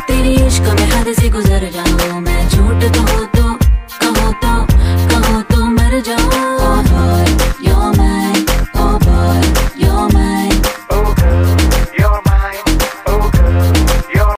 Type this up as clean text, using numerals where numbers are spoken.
तेरी इश्क में हद से गुजर जाऊं मैं, झूठ कहूँ तो